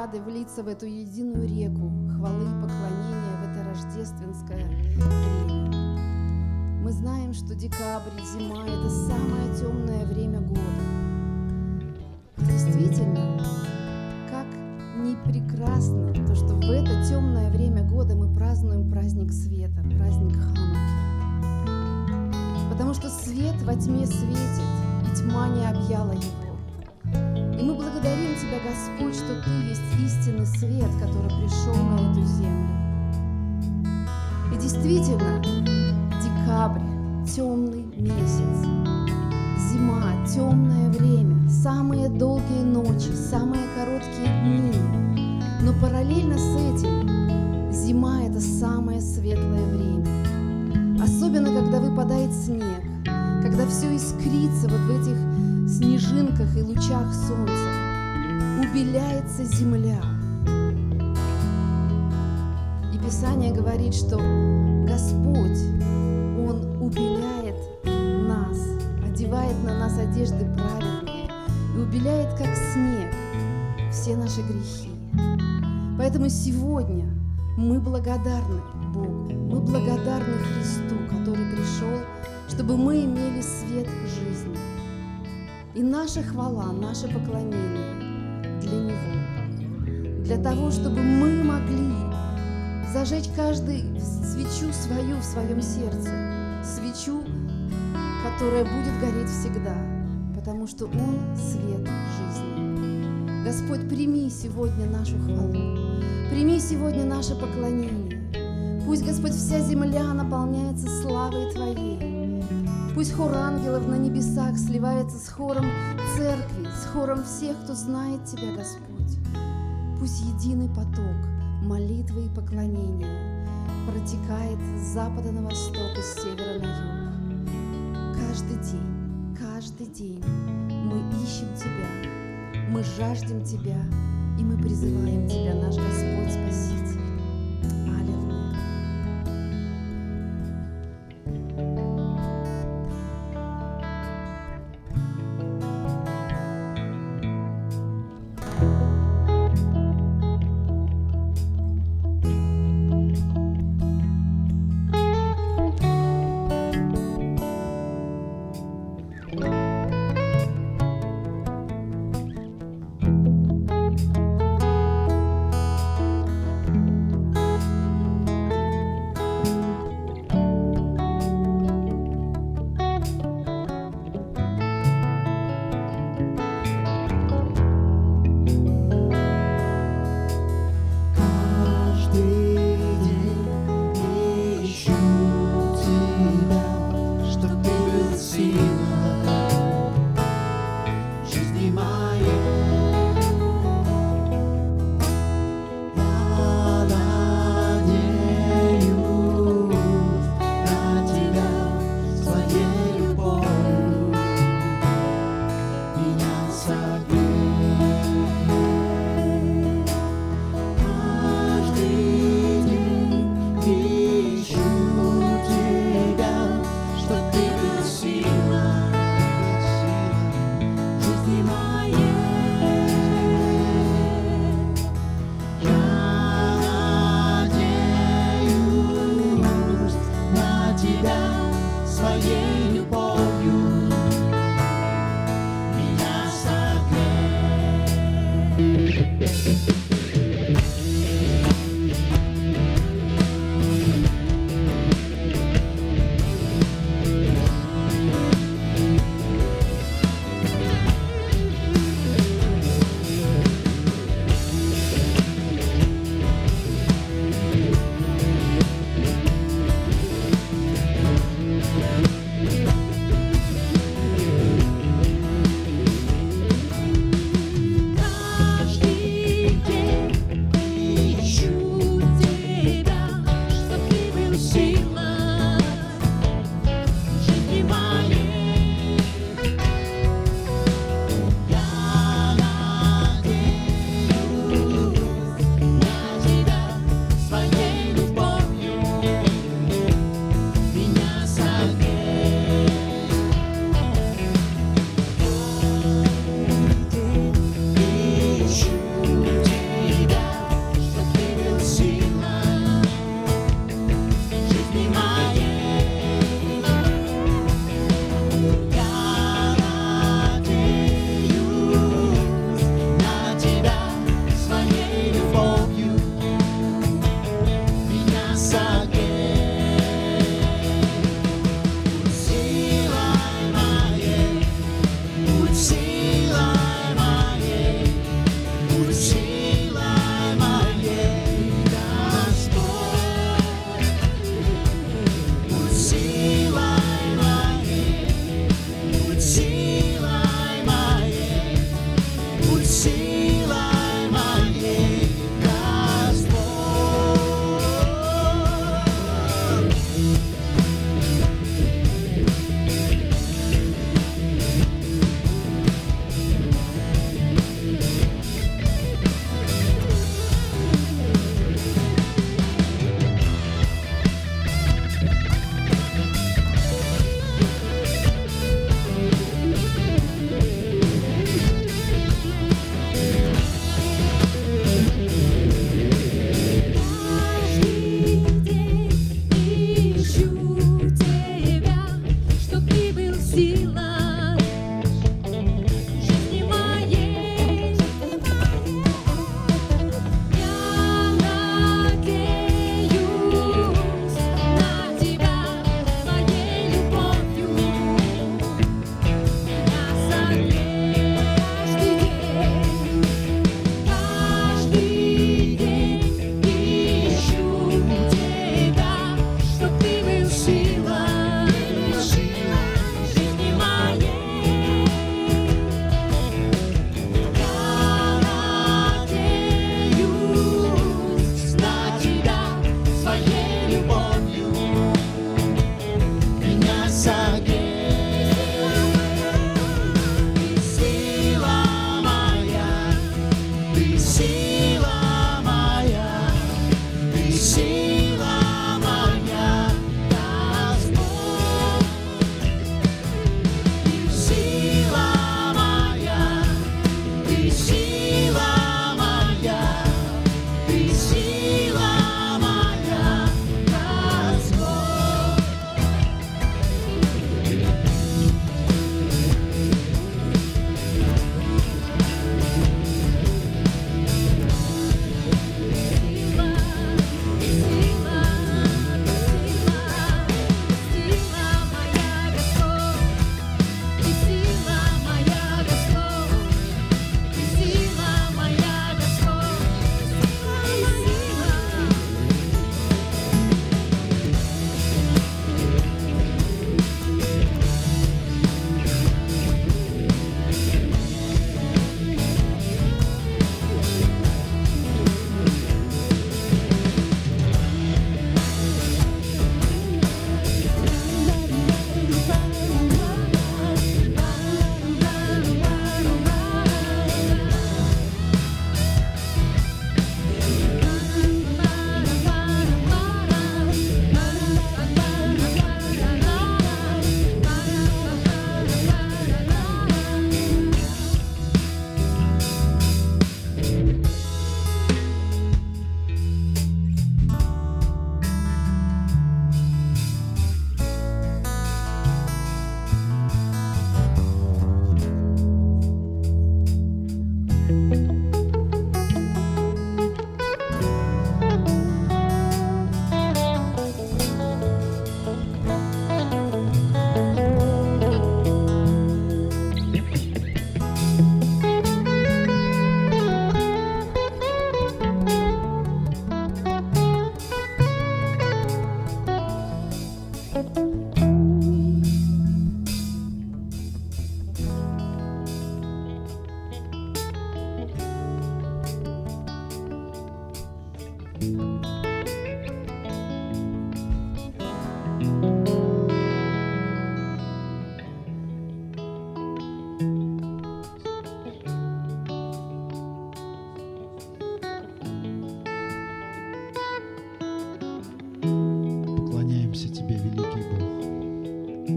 рады влиться в эту единую реку хвалы и поклонения в это рождественское время. Мы знаем, что декабрь, зима – это самое темное время года. И действительно, как не прекрасно то, что в это темное время года мы празднуем праздник света, праздник Хануки. Потому что свет во тьме светит, и тьма не объяла его. И мы благодарим Тебя, Господь, что Ты есть истинный свет, который пришел на эту землю. И действительно, декабрь – темный месяц, зима – темное время, самые долгие ночи, самые короткие дни. Но параллельно с этим зима – это самое светлое время. Особенно, когда выпадает снег, когда все искрится вот в этих снежинках и лучах солнца, убеляется земля. И Писание говорит, что Господь, Он убеляет нас, одевает на нас одежды праведные и убеляет, как снег, все наши грехи. Поэтому сегодня мы благодарны Богу, мы благодарны Христу, который пришел, чтобы мы имели свет жизни. И наша хвала, наше поклонение для Него, для того, чтобы мы могли зажечь каждый свечу свою в своем сердце, свечу, которая будет гореть всегда, потому что Он свет жизни. Господь, прими сегодня нашу хвалу, прими сегодня наше поклонение. Пусть, Господь, вся земля наполняется славой Твоей. Пусть хор ангелов на небесах сливается с хором церкви, с хором всех, кто знает Тебя, Господь. Пусть единый поток молитвы и поклонения протекает с запада на восток и с севера на юг. Каждый день мы ищем Тебя, мы жаждем Тебя, и мы призываем Тебя, наш Господь Спаситель. Аллилуйя.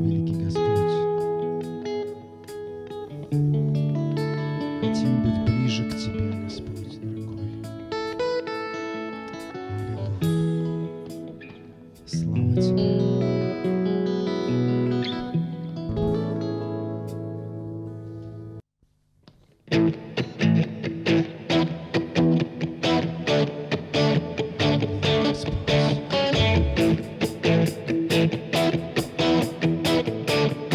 великий Господь. Хотим быть ближе к Тебе, Господь, дорогой. Аллилуйя. Слава Тебе. Господь.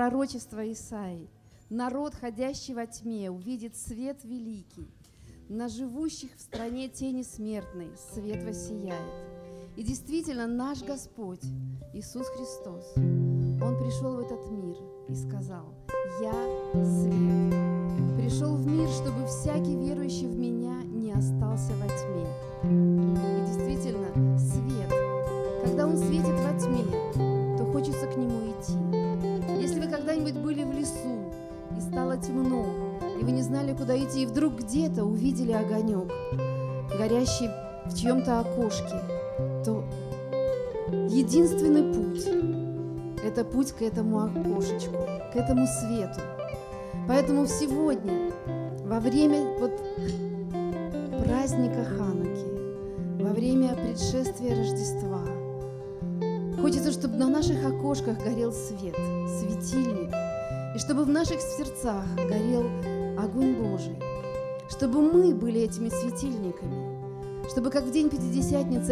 Пророчество Исаии. Народ, ходящий во тьме, увидит свет великий. На живущих в стране тени смертной свет воссияет. И действительно, наш Господь, Иисус Христос, Он пришел в этот мир и сказал: «Я свет». Пришел в мир, чтобы всякий верующий в Меня не остался во тьме. И действительно, свет. Когда Он светит во тьме, то хочется к Нему идти. Если вы когда-нибудь были в лесу, и стало темно, и вы не знали, куда идти, и вдруг где-то увидели огонек, горящий в чьем-то окошке, то единственный путь – это путь к этому окошечку, к этому свету. Поэтому сегодня, во время праздника Хануки, во время предшествия Рождества, хочется, чтобы на наших окошках горел свет, светильник, и чтобы в наших сердцах горел огонь Божий, чтобы мы были этими светильниками, чтобы, как в день Пятидесятницы,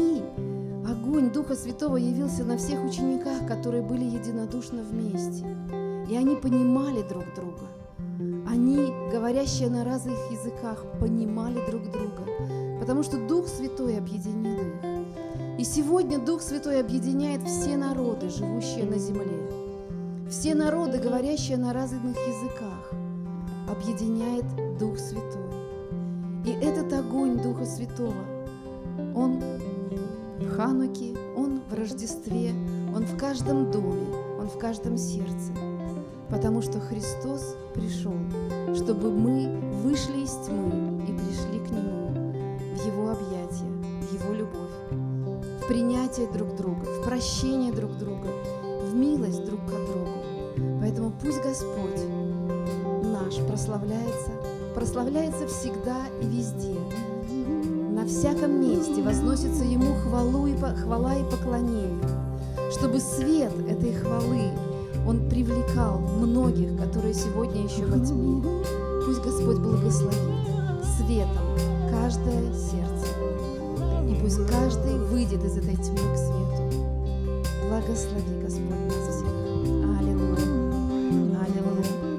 огонь Духа Святого явился на всех учениках, которые были единодушно вместе, и они понимали друг друга. Они, говорящие на разных языках, понимали друг друга, потому что Дух Святой объединил их. И сегодня Дух Святой объединяет все народы, живущие на земле. Все народы, говорящие на разных языках, объединяет Дух Святой. И этот огонь Духа Святого, он в Хануке, он в Рождестве, он в каждом доме, он в каждом сердце. Потому что Христос пришел, чтобы мы вышли из тьмы и пришли к Нему, в Его объятия, в Его любовь, в принятие друг друга, в прощение друг друга, в милость друг к другу. Поэтому пусть Господь наш прославляется всегда и везде. На всяком месте возносится Ему хвала и поклонение, чтобы свет этой хвалы Он привлекал многих, которые сегодня еще во тьме. Пусть Господь благословит светом каждое сердце. И пусть каждый выйдет из этой тьмы к свету. Благослови, Господь, нас всех. Аллилуйя. Аллилуйя.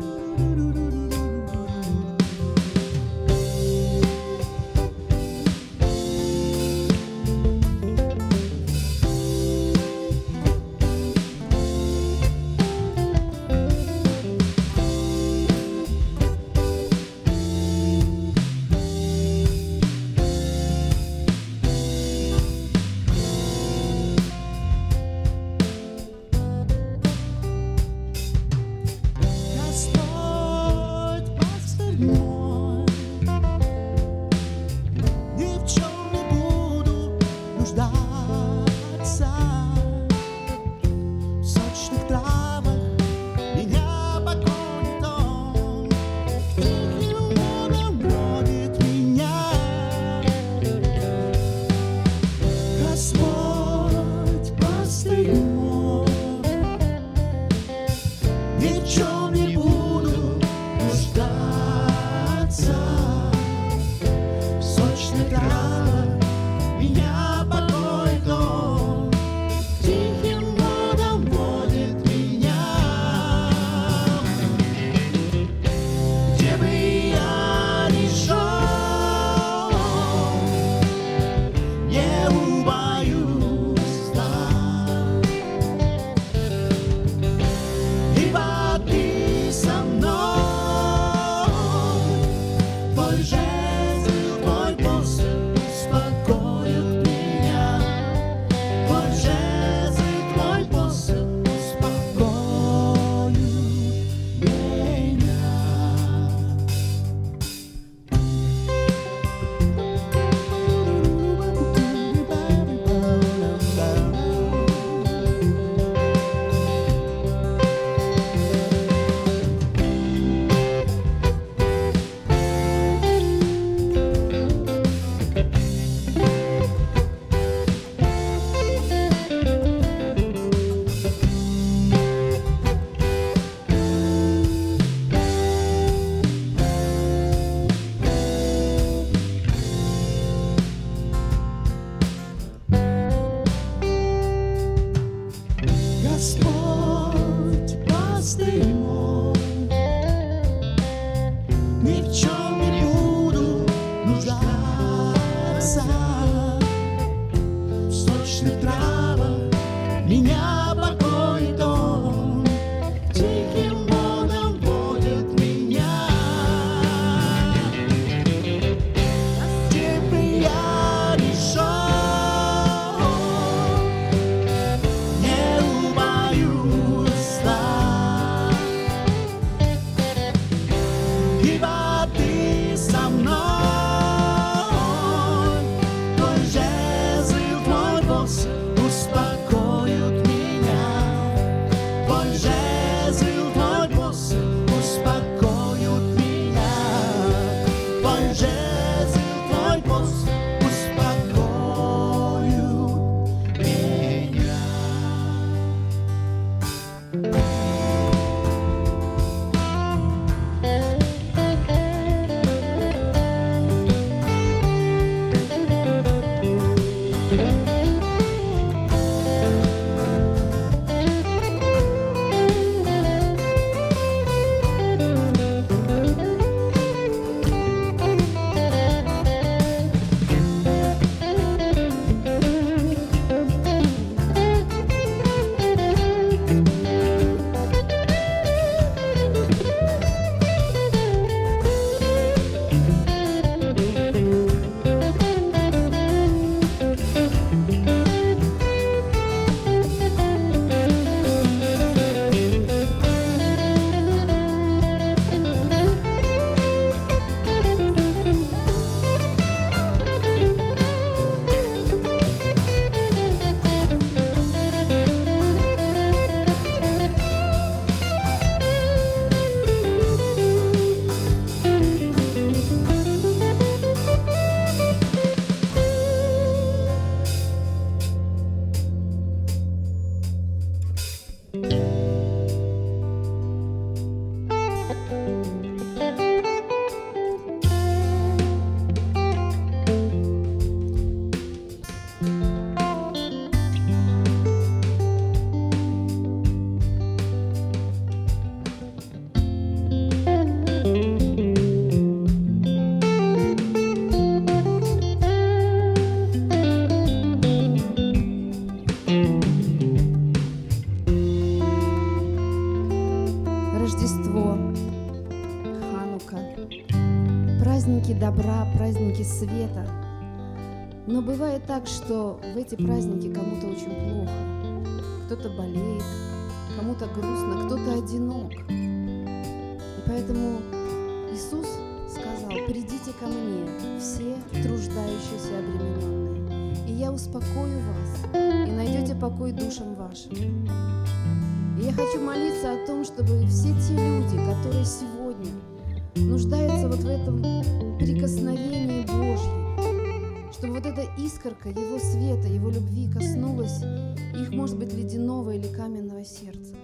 праздники добра, праздники света. Но бывает так, что в эти праздники кому-то очень плохо. Кто-то болеет, кому-то грустно, кто-то одинок. И поэтому Иисус сказал: «Придите ко мне, все труждающиеся и обремененные, и я успокою вас, и найдете покой душам вашим». И я хочу молиться о том, чтобы все те люди, которые сегодня нуждаются вот в этом прикосновении Божьем, чтобы вот эта искорка Его света, Его любви коснулась их, может быть, ледяного или каменного сердца.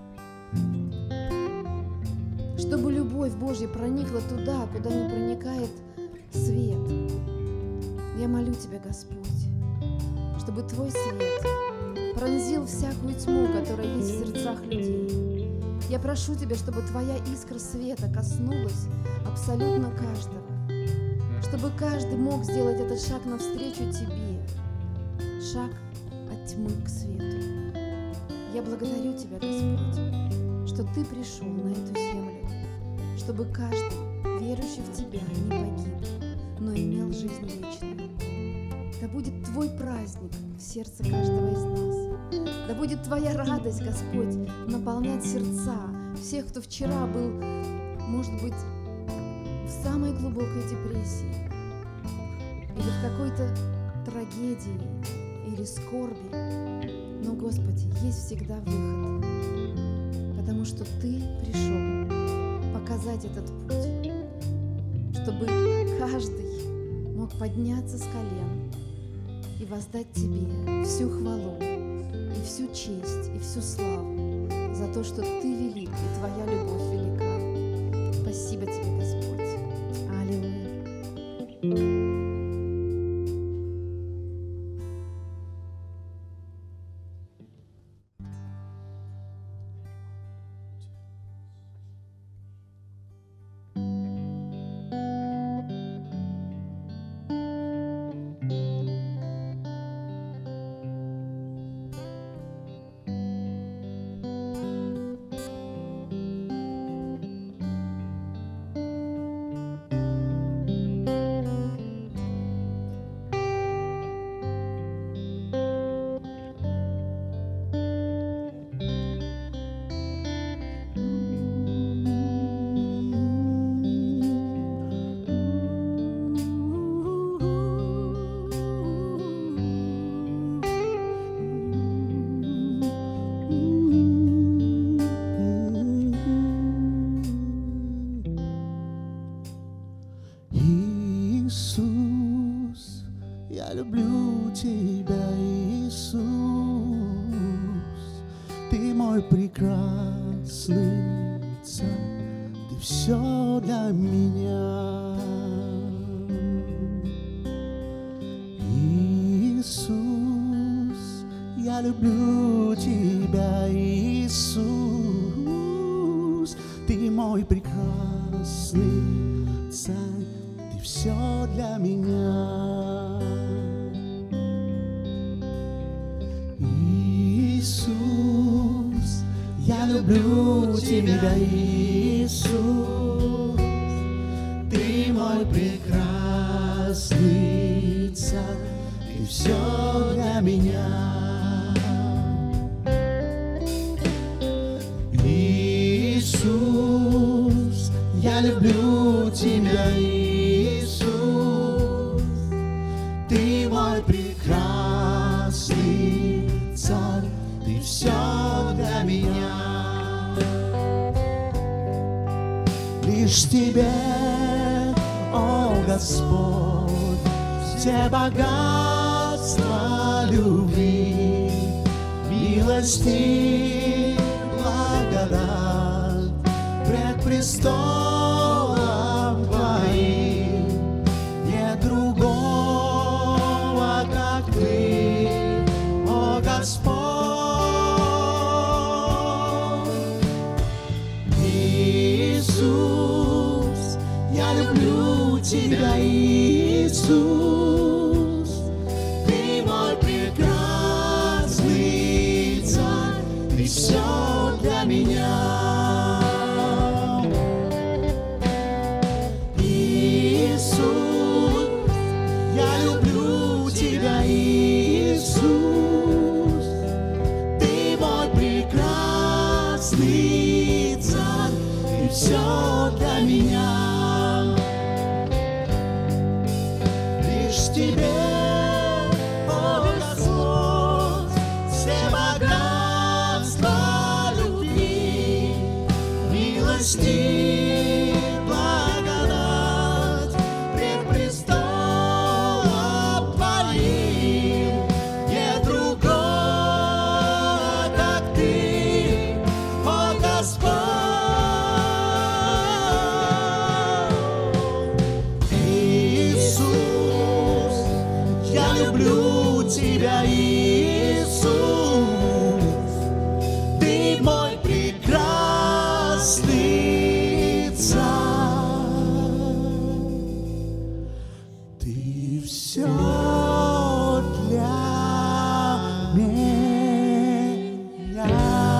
Чтобы любовь Божья проникла туда, куда не проникает свет. Я молю Тебя, Господь, чтобы Твой свет пронзил всякую тьму, которая есть в сердцах людей. Я прошу Тебя, чтобы Твоя искра света коснулась абсолютно каждого, чтобы каждый мог сделать этот шаг навстречу Тебе, шаг от тьмы к свету. Я благодарю Тебя, Господь, что Ты пришел на эту землю, чтобы каждый, верующий в Тебя, не погиб, но имел жизнь вечную. Да будет Твой праздник в сердце каждого из нас. Да будет Твоя радость, Господь, наполнять сердца всех, кто вчера был, может быть, в самой глубокой депрессии или в какой-то трагедии или скорби. Но, Господи, есть всегда выход, потому что Ты пришел показать этот путь, чтобы каждый мог подняться с колен и воздать Тебе всю хвалу, и всю честь, и всю славу за то, что Ты велик, и Твоя любовь велика. Спасибо Тебе, Господь. Аллилуйя. Иисус, я люблю Тебя, Иисус, Ты мой прекрасный Царь, Ты все для меня. Иисус, я люблю Тебя, Иисус, Ты мой прекрасный Царь, Ты все для меня. Иисус, я люблю Тебя, Иисус, Ты мой прекрасный Царь, Ты все для меня. Иисус, я люблю Тебя, Иисус, Ты мой прекрасный Царь, Ты все для меня. Лишь Тебе, о Господь, все богатства любви, милости, благодать пред престолом Твоим. Нет другого, как Ты, о Господь. Иисус, я люблю Тебя, Иисус, Ты мой прекрасный Царь, Ты все для меня. Тебе, о Господь, все богатства любви, милости, благодать пред престолом Твоим. Нет другого, как Ты, о Господь. Иисус, я люблю Тебя, Иисус, Ты мой прекрасный Царь, Ты все для меня.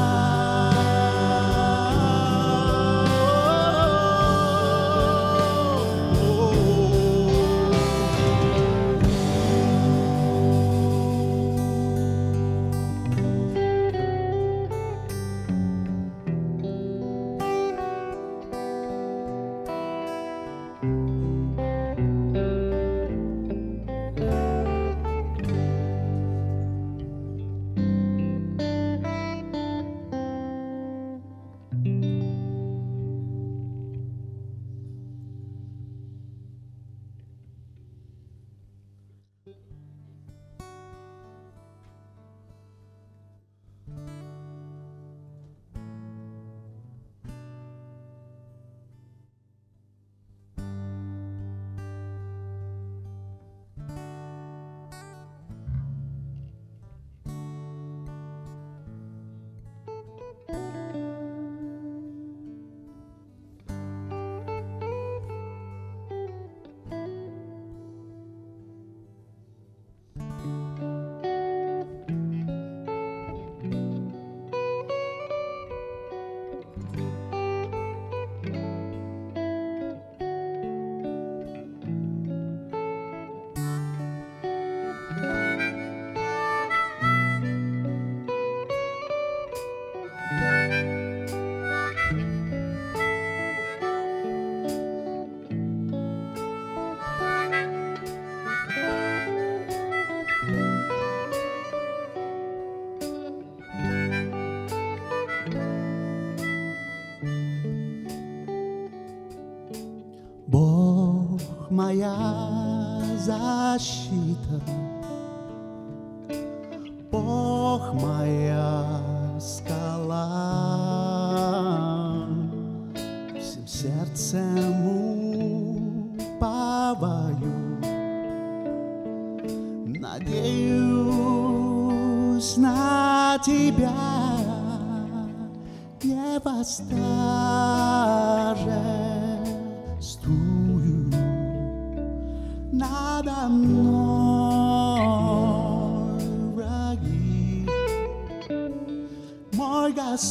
Бог моя защита, Бог моя скала, всем сердцем уповаю, надеюсь на Тебя, не восторжествую надо мной враги. Мой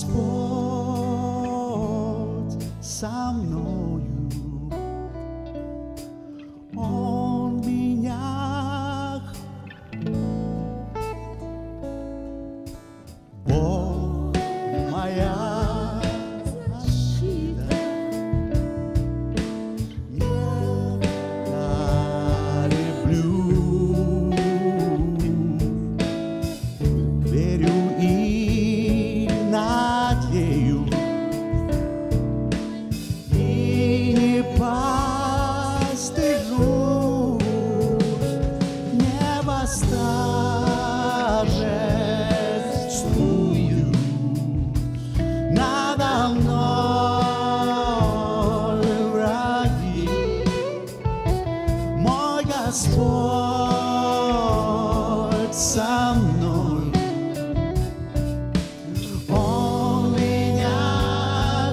Господь со мною, Он меня Бог моя защита, я люблю, верю и надеюсь, и не постыжусь, не восторжествую надо мной враги. Мой Господь со мной, Он меня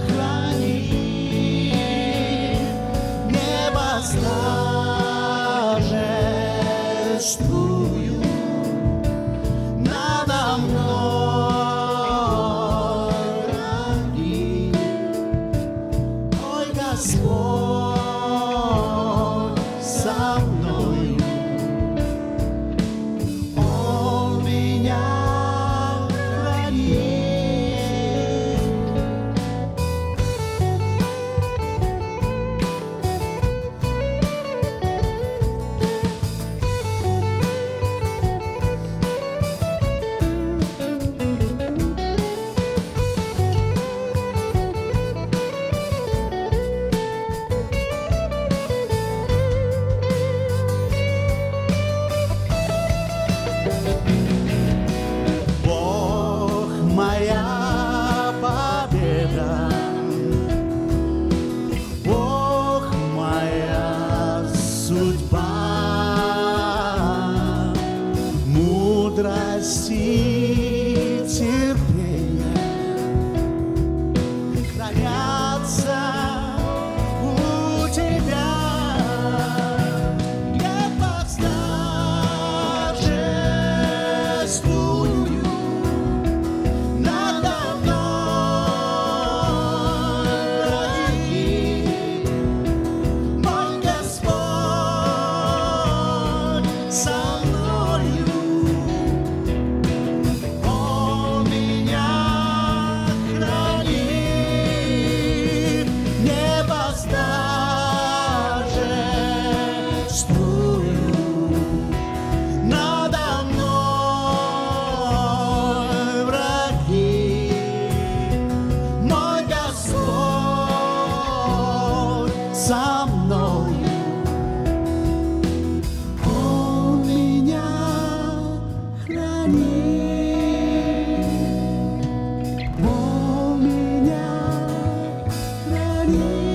хранит, не восторжествую надо мной враги. Мой Господь со мной, Он торжествую надо мной враги. Мой Господь со мной, Он меня хранит, Он меня хранит.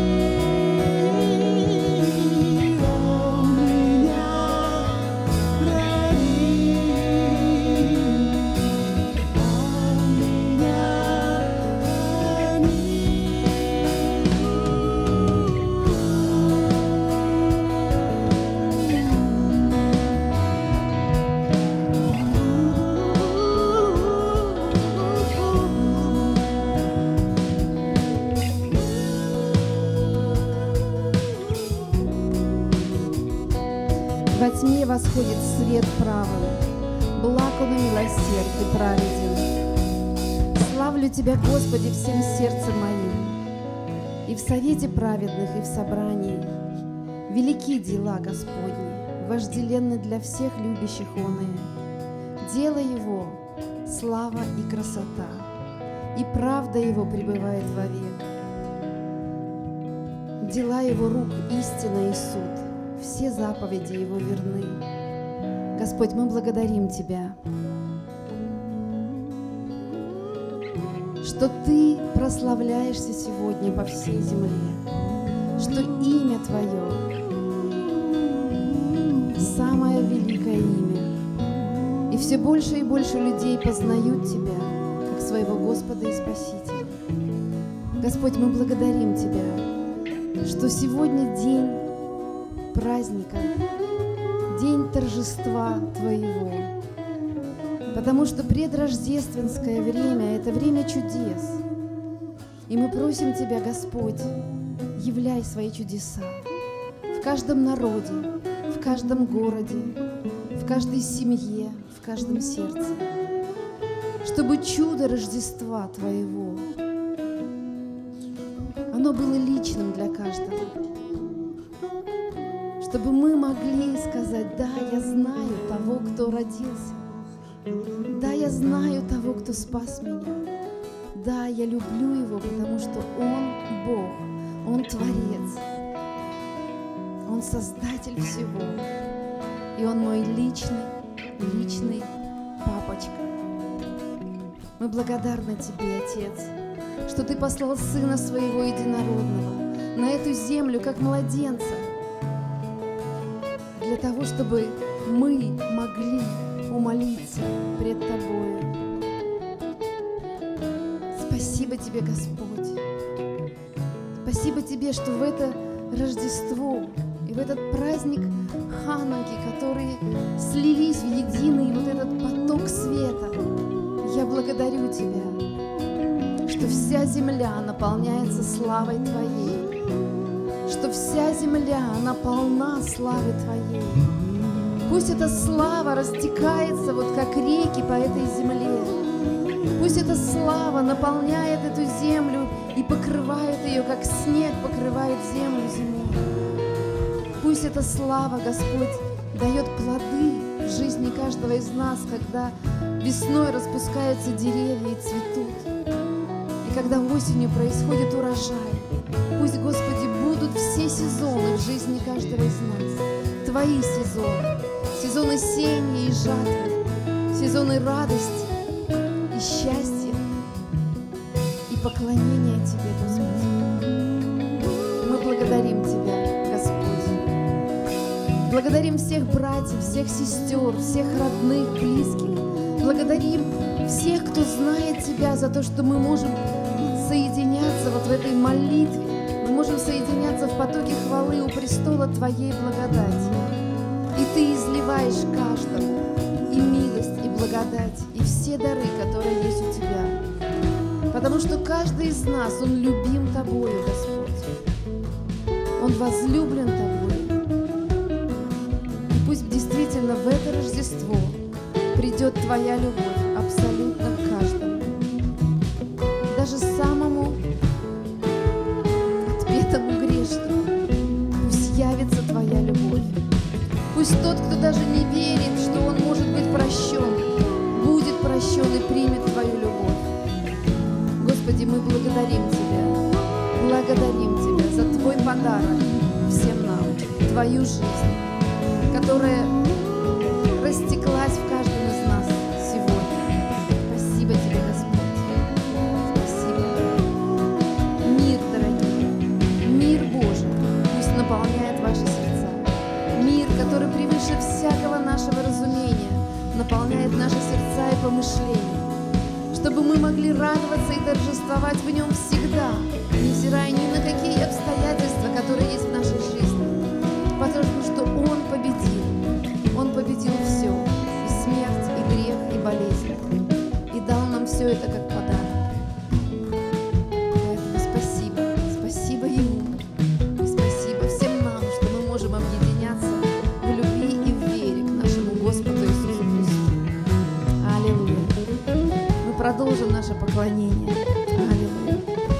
Во тьме восходит свет правый, благ Он и милосерд и праведен. Славлю Тебя, Господи, всем сердцем моим, и в совете праведных, и в собрании. Велики дела Господни, вожделенны для всех любящих оные. Дело Его — слава и красота, и правда Его пребывает вовек. Дела Его рук — истина и суд, все заповеди Его верны. Господь, мы благодарим Тебя, что Ты прославляешься сегодня по всей земле, что имя Твое самое великое имя, и все больше и больше людей познают Тебя как своего Господа и Спасителя. Господь, мы благодарим Тебя, что сегодня день праздника, день торжества Твоего, потому что предрождественское время — это время чудес. И мы просим Тебя, Господь, являй свои чудеса в каждом народе, в каждом городе, в каждой семье, в каждом сердце, чтобы чудо Рождества Твоего, оно было личным для каждого, чтобы мы могли сказать: да, я знаю того, кто родился, да, я знаю того, кто спас меня, да, я люблю Его, потому что Он Бог, Он Творец, Он Создатель всего, и Он мой личный папочка. Мы благодарны Тебе, Отец, что Ты послал Сына Своего Единородного на эту землю, как младенца, для того, чтобы мы могли умолиться пред Тобою. Спасибо Тебе, Господь. Спасибо Тебе, что в это Рождество и в этот праздник Хануки, которые слились в единый вот этот поток света, я благодарю Тебя, что вся земля наполняется славой Твоей, что вся земля, она полна славы Твоей. Пусть эта слава растекается, вот как реки по этой земле. Пусть эта слава наполняет эту землю и покрывает ее, как снег покрывает землю зимой. Пусть эта слава, Господь, дает плоды в жизни каждого из нас, когда весной распускаются деревья и цветут, и когда осенью происходит урожай. Пусть, Господи, будут все сезоны в жизни каждого из нас. Твои сезоны, сезоны сеяния и жатвы, сезоны радости и счастья и поклонения Тебе, Господи. Мы благодарим Тебя, Господь. Благодарим всех братьев, всех сестер, всех родных, близких. Благодарим всех, кто знает Тебя, за то, что мы можем соединяться вот в этой молитве. Мы можем соединяться в потоке хвалы у престола Твоей благодати. И Ты изливаешь каждому и милость, и благодать, и все дары, которые есть у Тебя. Потому что каждый из нас, он любим Тобою, Господь. Он возлюблен Тобой. И пусть действительно в это Рождество придет Твоя любовь абсолютно к каждому. Даже самому отпетому грешнику пусть явится Твоя любовь. Пусть тот, кто даже не верит, что он может быть прощен, будет прощен и примет Твою любовь. Господи, мы благодарим Тебя за Твой подарок всем нам, Твою жизнь, которая растеклась в каждом из нас сегодня. Спасибо Тебе, Господь. Спасибо. Мир, дорогие, мир Божий пусть наполняет ваши сердца. Мир, который превыше всякого нашего разумения, наполняет наши сердца и помышления, чтобы мы могли радоваться и торжествовать в нем всегда, невзирая ни на какие обстоятельства, которые есть в нашей жизни, потому что Он победил. Он победил все, и смерть, и грех, и болезнь, и дал нам все это как подарок. Поэтому спасибо, спасибо Ему, и спасибо всем нам, что мы можем объединяться в любви и в вере к нашему Господу Иисусу Христу. Аллилуйя. Мы продолжим наше поклонение. Аллилуйя.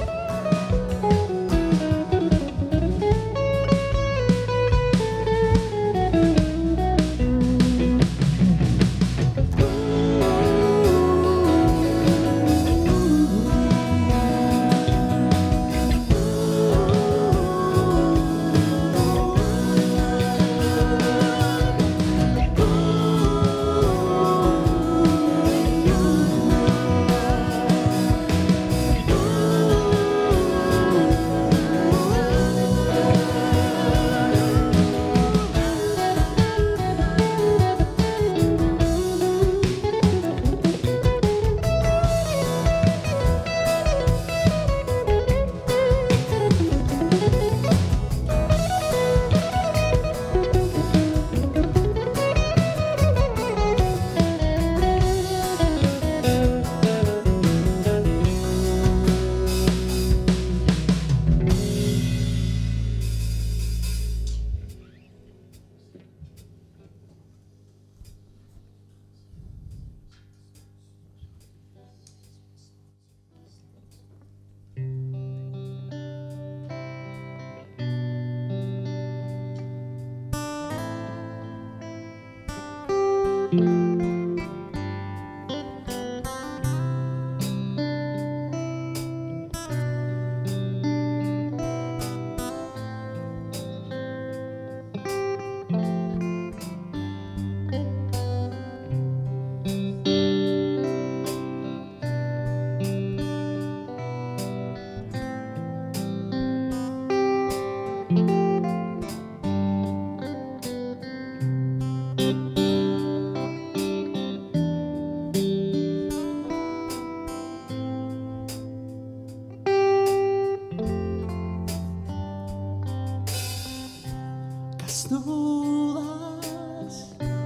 Коснулась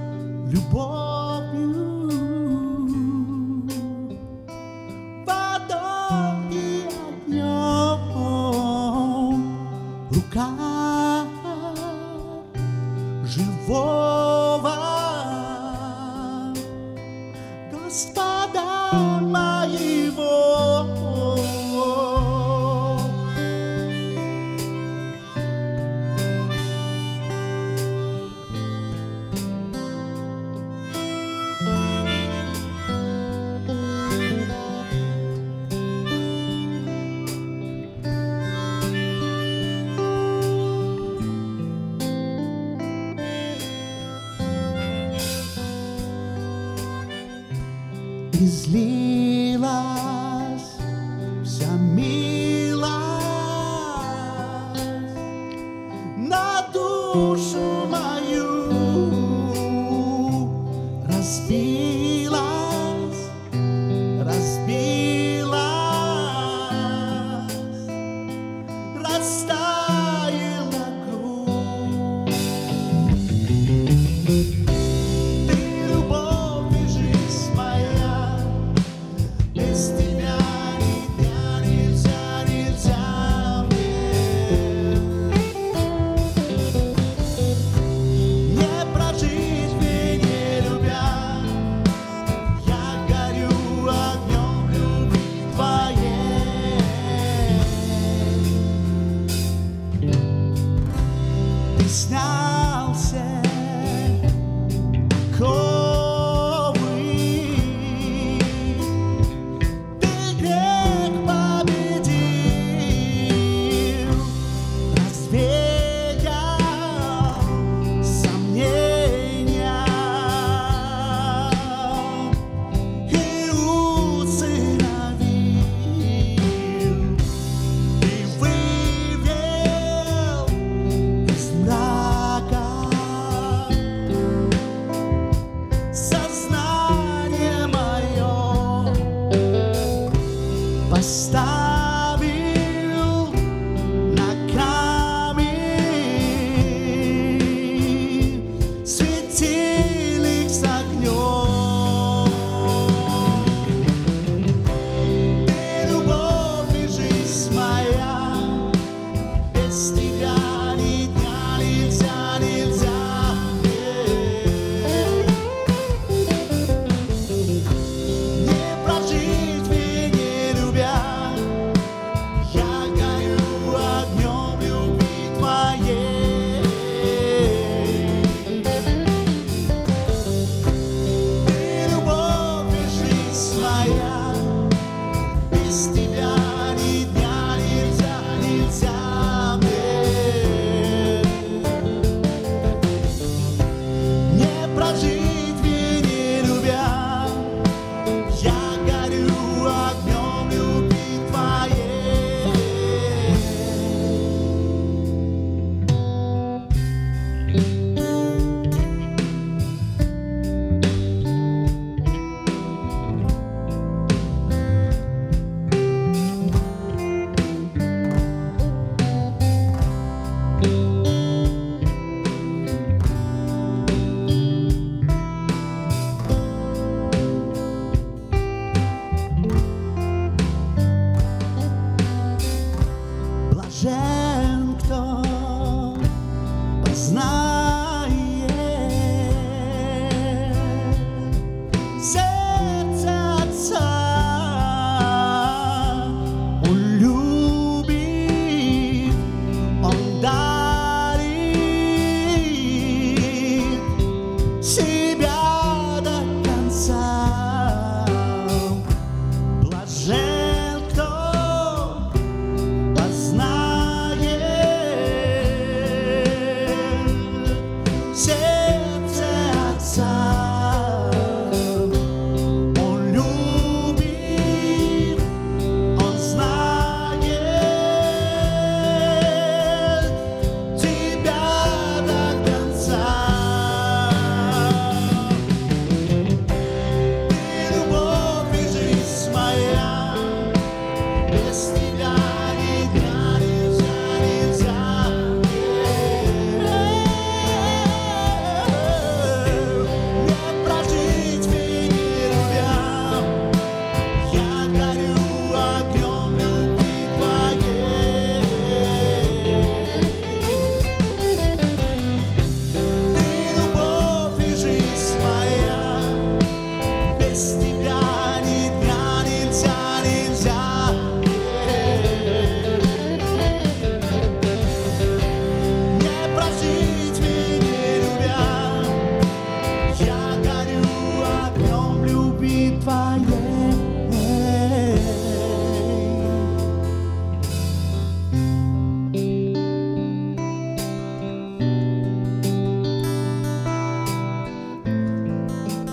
любовью, водой и огнем, рука живого Господа моего. Излилась вся милость на душу мою, разбилась, растаяла кровь. Ты любовь и жизнь моя, без тебя ни дня нельзя мне. Не прожить мне, не любя,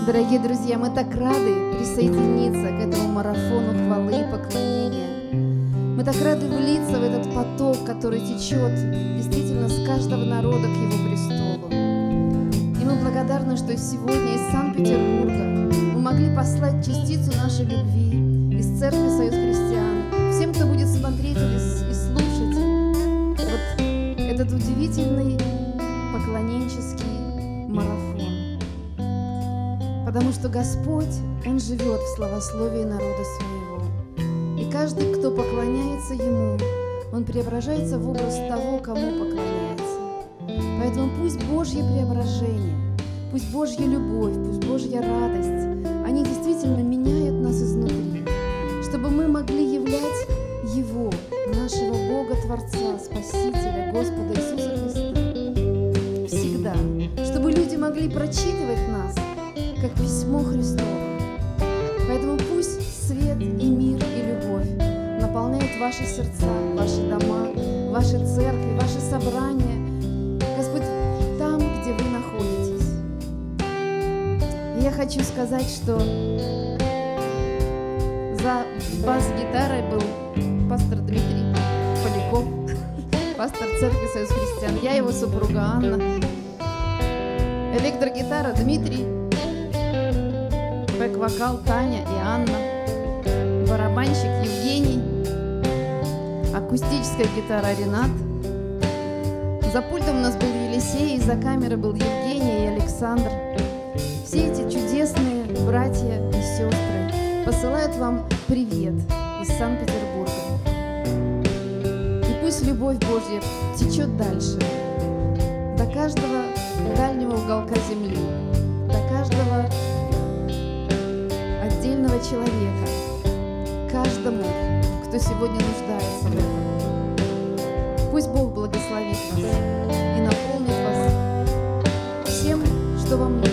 Дорогие друзья, мы так рады присоединиться к этому марафону хвалы и поклонения. Мы так рады влиться в этот поток, который течет действительно с каждого народа к Его престолу. И мы благодарны, что сегодня из Санкт-Петербурга мы могли послать частицу нашей любви из Церкви Союз Христиан всем, кто будет смотреть и слушать вот этот удивительный поклоненческий марафон. Потому что Господь, Он живет в славословии народа Своего. И каждый, кто поклоняется Ему, он преображается в образ того, кому поклоняется. Поэтому пусть Божье преображение, пусть Божья любовь, пусть Божья радость, они действительно меняют нас изнутри, чтобы мы могли являть Его, нашего Бога, Творца, Спасителя, Господа Иисуса Христа. Всегда. Чтобы люди могли прочитывать нас, как письмо Христово. Поэтому пусть свет и мир и любовь наполняют ваши сердца, ваши дома, ваши церкви, ваши собрания. Господь, там, где вы находитесь. И я хочу сказать, что за бас-гитарой был пастор Дмитрий Поляков, пастор Церкви Союз Христиан. Я его супруга Анна. Электрогитара Дмитрий. Бэк-вокал Таня и Анна, барабанщик Евгений, акустическая гитара Ренат. За пультом у нас был Елисей, за камерой был Евгений и Александр. Все эти чудесные братья и сестры посылают вам привет из Санкт-Петербурга. И пусть любовь Божья течет дальше, до каждого дальнего уголка земли, до каждого отдельного человека, каждому, кто сегодня нуждается в этом. Пусть Бог благословит вас и наполнит вас всем, что вам нужно.